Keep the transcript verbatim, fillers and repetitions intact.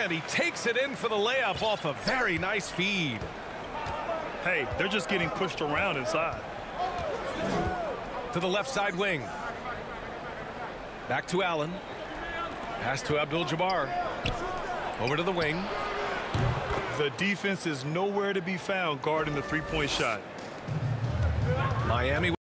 And he takes it in for the layup off a very nice feed. Hey, they're just getting pushed around inside. To the left side wing. Back to Allen. Pass to Abdul-Jabbar. Over to the wing. The defense is nowhere to be found guarding the three-point shot. Miami